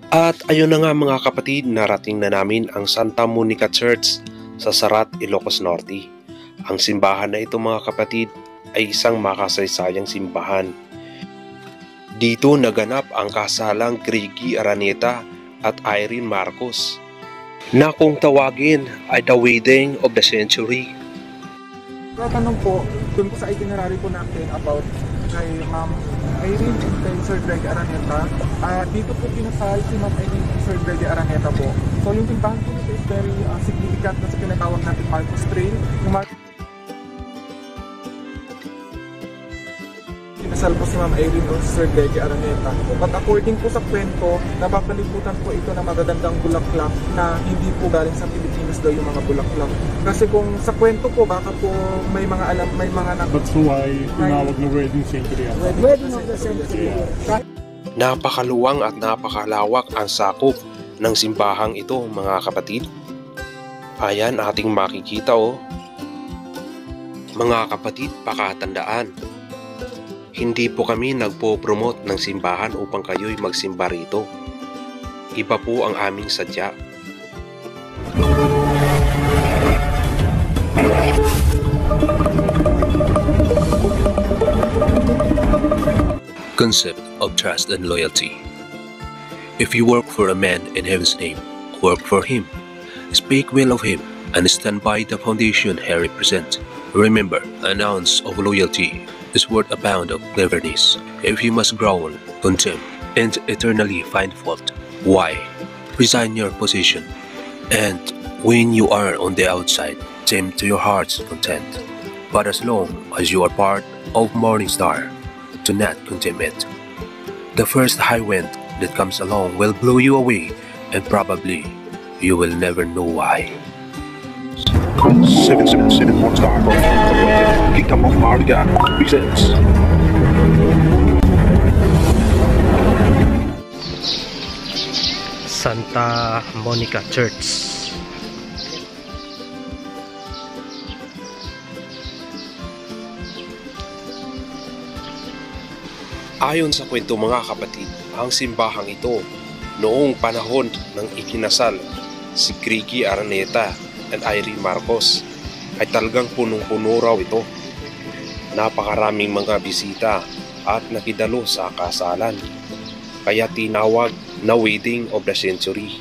At ayun na nga mga kapatid, narating na namin ang Santa Monica Church sa Sarat, Ilocos Norte. Ang simbahan na ito mga kapatid ay isang makasaysayang simbahan. Dito naganap ang kasalang Griggy Araneta at Irene Marcos, na kung tawagin ay the wedding of the century. Tatanong po, dun po sa itinerary po natin about kay Ma'am Irene and kay Sir Greg Araneta. Dito po kinasal si Ma'am Irene and Sir Greg Araneta po. So yung timbangan po nito is very significant na sa pinatawag natin Marcos Trail. Yung kinasal po si Ma'am Irene o si Sir Greg Araneta. But according po sa kwento, napapalibutan po ito ng magagandang bulaklak na hindi po galing sa Pilipinas daw yung mga bulaklak. Kasi kung sa kwento po, baka po may mga That's why tinawag na wedding century. Wedding of the century. Napakaluwang at napakalawak ang sakop ng simbahang ito mga kapatid. Ayan ating makikita Mga kapatid, pakatandaan. Hindi po kami nagpo-promote ng simbahan upang kayo'y magsimba rito. Iba po ang aming sadya. Concept of trust and loyalty. If you work for a man in heaven's name, work for him, speak well of him, and stand by the foundation he represents. Remember, an ounce of loyalty is worth a pound of cleverness. If you must growl, contempt, and eternally find fault, why? Resign your position, and when you are on the outside, tempt to your heart's content. But as long as you are part of Morning Star, do not contemn it. The first high wind that comes along will blow you away, and probably you will never know why. 777 Morning Star from Kingdom of Marga presents Santa Monica Church. Ayon sa kwento mga kapatid, ang simbahang ito noong panahon ng ikinasal si Griggy Araneta and Irene Marcos ay talagang punong-puno raw ito. Napakaraming mga bisita at nakidalo sa kasalan, kaya tinawag na wedding of the century.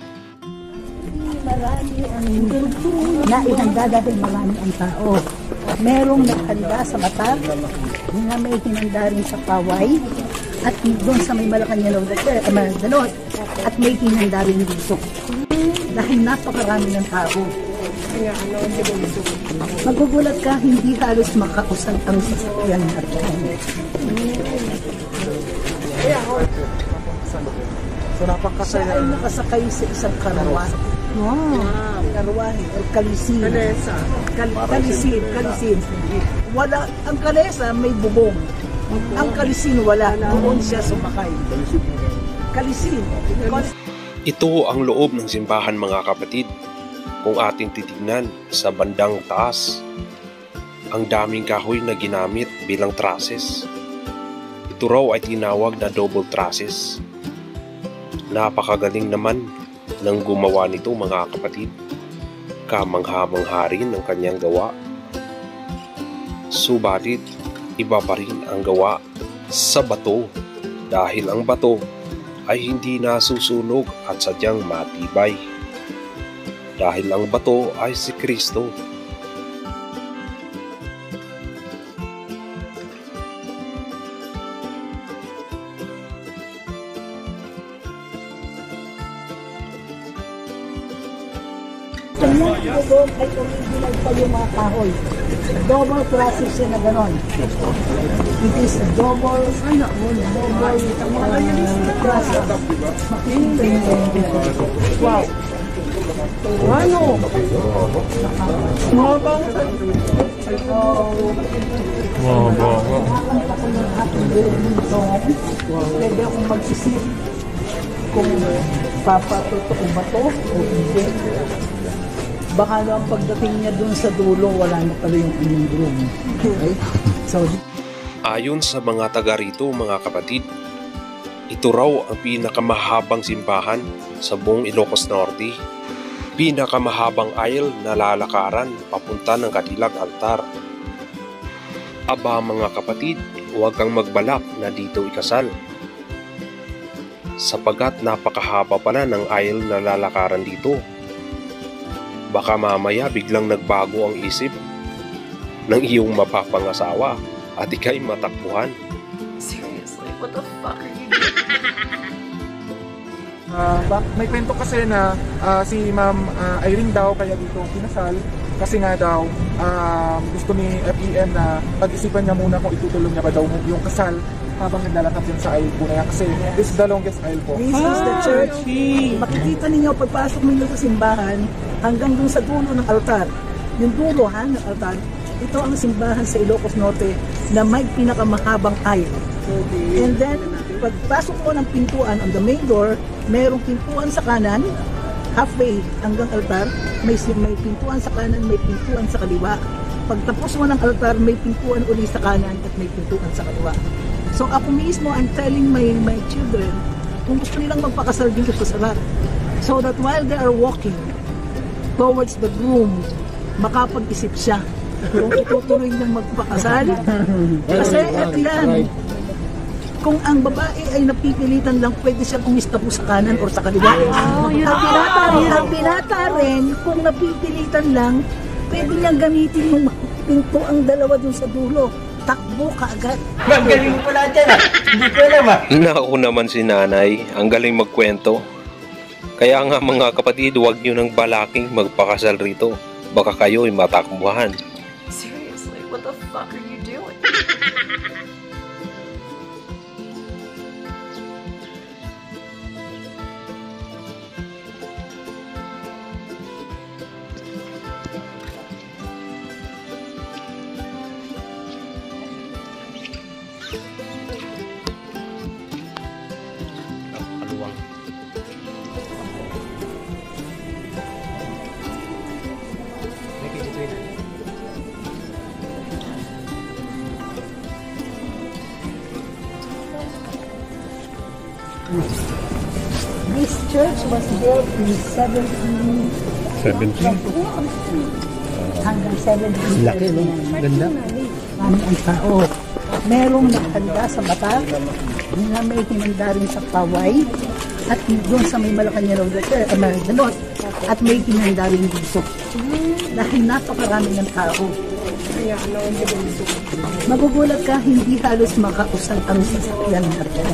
Marami ang naihanda dahil marami ang tao. Merong naghanda sa mata, na may hinanda rin sa Paway, at doon sa may Malacanang Dalot, at may hinanda rin dito. Dahil napakarami ng tao. Magugulat ka, hindi halos makausal ang sasakyan natin. So napakasaya. Siya ay nakasakay sa isang karawan. Karawahe o kalisin. Kalisin. Wala, ang kalesa may bubong. Ang kalisin wala. Doon siya sumakay. Kalisin. Ito ang loob ng simbahan mga kapatid. Kung ating titignan sa bandang taas, ang daming kahoy na ginamit bilang trusses. Ito raw ay tinawag na double trusses. Napakagaling naman ng gumawa nito mga kapatid. Kamangha-mangha rin ang kanyang gawa. Subalit, iba pa rin ang gawa sa bato dahil ang bato ay hindi nasusunog at sadyang matibay. Dahil ang bato ay si Kristo. Kanyang bubong ay original pa yung mga kahoy. Double process siya na ganon. It is a double process. Wow. Ano? Mga bang pwede akong magsisip kung papatotoo ba to o hindi. Baka na ang pagdating niya dun sa dulo, wala na pala yung inyong room. Okay? So, ayon sa mga taga rito mga kapatid, Ito raw ang pinakamahabang simbahan sa buong Ilocos Norte. Pinakamahabang aisle na lalakaran papunta ng kanilang altar. Aba mga kapatid, huwag kang magbalak na dito ikasal. Sapagkat napakahaba pala ng aisle na lalakaran dito. Baka mamaya biglang nagbago ang isip ng iyong mapapangasawa at ikay matakbuhan. Seriously, what the fuck are you doing? May kwento kasi na si Ma'am Irene daw kaya dito kinasal kasi nga daw gusto ni FEM na pag-isipan niya muna kung itutuloy niya ba daw yung kasal habang naglalakad yun sa aisle po na yan kasi this is the longest aisle po. This is the church. Makikita ninyo pagpasok ninyo sa simbahan hanggang dun sa dulo ng altar. Yung dulo ng altar, ito ang simbahan sa Ilocos Norte na may pinakamahabang aisle. And then, pagpasok mo ng pintuan on the main door, merong pintuan sa kanan, halfway hanggang altar, may pintuan sa kanan, may pintuan sa kaliwa. Pagtapos mo ng altar, may pintuan uli sa kanan at may pintuan sa kaliwa. So ako mismo, I'm telling my children, kung gusto nilang magpakasal dito sa Sarat, so that while they are walking towards the groom, makapag-isip siya kung itutuloy niyang magpakasal. Kasi at yan, kung ang babae ay napipilitan lang, pwede siya umista po sa kanan o sa kaliwa. Ang binata rin, kung napipilitan lang, pwede niyang gamitin yung pinto ang dalawa dun sa dulo. Takbo ka agad. Ma'am, galing mo pala dyan ah. Hindi ko alam ah. Naku naman si nanay, ang galing magkwento. Kaya nga mga kapatid, huwag nyo nang balaking magpakasal rito. Baka kayo'y matakbuhan. Seriously, what the fuck are you doing? This church was built in 17. hanggang 17. Laki, no? Ganda. Marami ang tao. Merong nakahanda sa mata, na may hinanda rin sa paway, at doon sa may Malacanang North, at may hinanda rin dito. Dahil napakarami ng tao. Magugulat ka, hindi halos makausal ang sasakyan natin.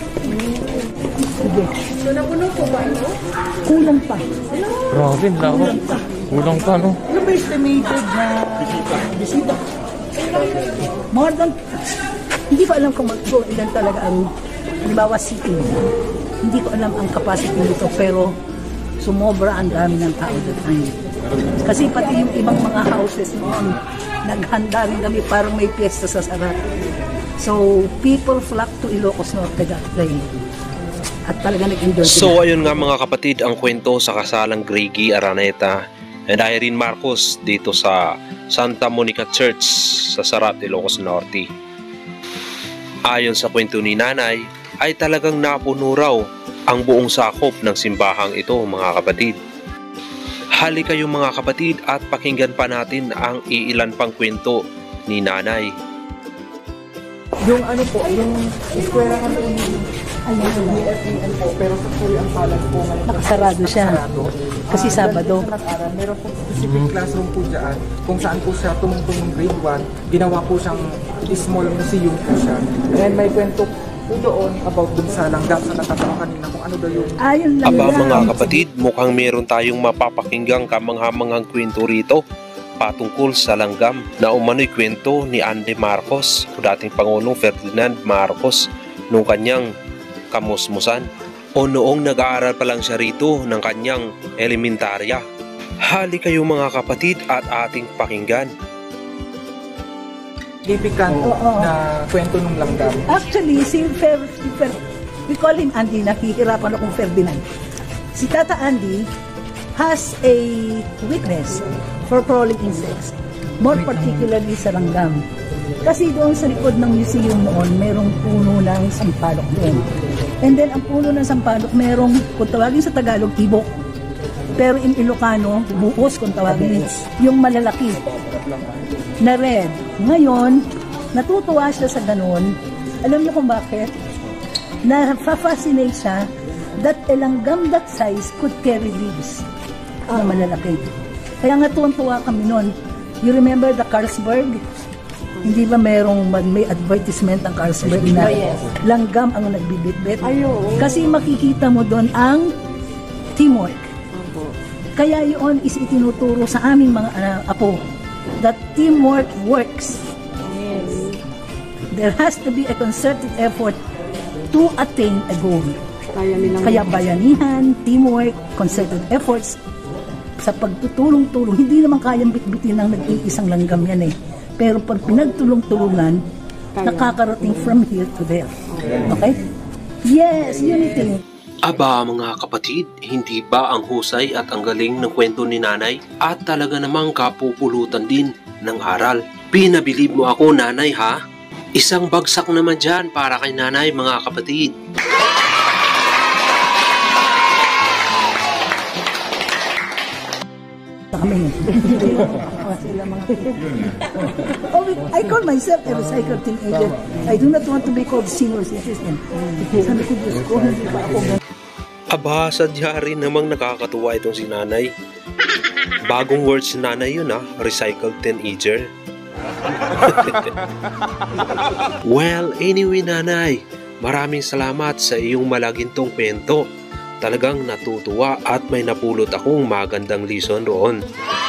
Sige. So, napuno po ba ito? Kulang pa. Grabe, lako. Kulang pa, no? Ano ba estimated na bisita? More than, hindi ko alam kung ilan talaga ang, halimbawa sitting. Hindi ko alam ang capacity nito, pero sumobra ang dami ng tao that time. Kasi pati yung ibang mga houses noon, naghanda rin kami parang may piyesta sa Sarat. So, people flock to Ilocos Norte that day. At talaga nag-enjoy sila. So ayun nga mga kapatid ang kwento sa kasalang Gregi Araneta and Irene Marcos dito sa Santa Monica Church sa Sarat, Ilocos Norte. Ayon sa kwento ni nanay ay talagang napuno raw ang buong sakop ng simbahang ito mga kapatid. Hali kayo mga kapatid at pakinggan pa natin ang iilan pang kwento ni nanay. Yung ano po, yung eskwelahan po ni FEM po, pero actually ang palag po ngayon. Nakasarado siya. Kasi Sabado. Meron po specific classroom po dyan kung saan po siya tumungtong grade 1. Ginawa po siyang small museum po siya. And may kwento po doon about dun sa langgam sa natatanong kanina kung ano daw yung... Ayun lang Aba lang. mga kapatid, mukhang meron tayong mapapakinggang kamanghamanghang kwento rito patungkol sa langgam na umano'y kwento ni Andy Marcos o dating Pangulong Ferdinand Marcos nung kanyang kamusmusan o noong nag-aaral pa lang siya rito ng kanyang elementarya. Hali kayo mga kapatid at ating pakinggan. Significant na kwento ng langgam. Actually, we call him Andy, nakihirapan akong Ferdinand. Si Tata Andy has a weakness for crawling insects, more particularly sa langgam. Kasi doon sa likod ng museum noon, merong puno ng sampalok doon. And then, ang puno ng sampalok, merong, kung tawagin sa Tagalog, ibok. Pero in Ilocano, buhos kung tawagin. Yung malalaki na red. Ngayon, natutuwa siya sa ganun. Alam niyo kung bakit? Na-fascinate siya that a langgam that size could carry leaves na malalaki. Kaya nga tuwan-tuwa kami nun. You remember the Carlsberg? Hindi ba may advertisement ang Carlsberg na langgam ang nagbibitbit? Kasi makikita mo doon ang teamwork. Kaya yun is itinuturo sa aming mga apo that teamwork works. There has to be a concerted effort to attain a goal. Kaya bayanihan, teamwork, concerted efforts sa pagtutulong-tulong. Hindi naman kayang bitbitin ng nag-iisang langgam yan eh. Pero pag pinagtulong-tulungan, nakakarating from here to there. Okay? Yes, unity. Aba mga kapatid, hindi ba ang husay at ang galing ng kwento ni nanay? At talaga namang kapupulutan din ng aral. Pinabilib mo ako nanay ha? Isang bagsak naman dyan para kay nanay mga kapatid. I call myself a recycled teenager. I do not want to be called senior citizen. Sabi ko, Diyos ko, hindi pa ako ganun. Aba, sadya rin namang nakakatuwa itong si nanay. Bagong words si nanay yun recycled teenager. Well, anyway nanay, maraming salamat sa iyong malagintong kwento. Talagang natutuwa at may napulot akong magandang lesson roon.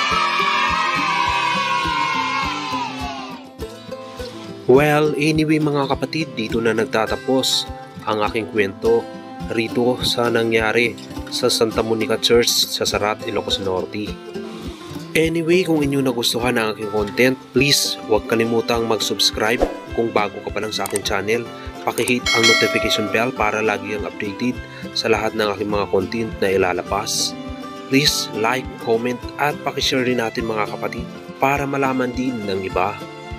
Well, anyway mga kapatid, dito na nagtatapos ang aking kwento rito sa nangyari sa Santa Monica Church sa Sarat, Ilocos Norte. Anyway, kung inyo nagustuhan ang aking content, please huwag kalimutang mag-subscribe kung bago ka pa lang sa aking channel. Paki-hit ang notification bell para lagi ang updated sa lahat ng aking mga content na ilalabas. Please like, comment at paki-share rin natin mga kapatid para malaman din ng iba.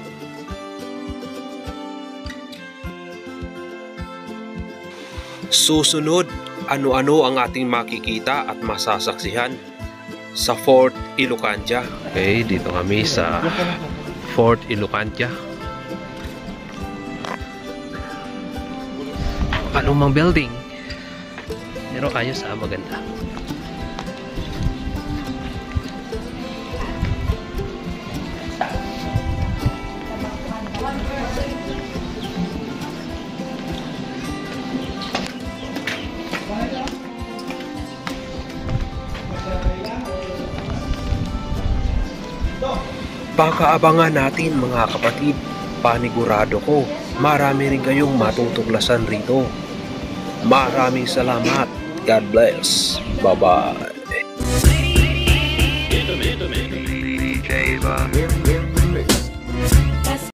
Susunod, ano-ano ang ating makikita at masasaksihan sa Fort Ilocantia. Okay, dito kami sa Fort Ilocantia. Palumang building. Pero ayos maganda. Pakaabangan natin mga kapatid, panigurado ko, marami rin kayong matutuklasan rito. Maraming salamat. God bless. Bye-bye.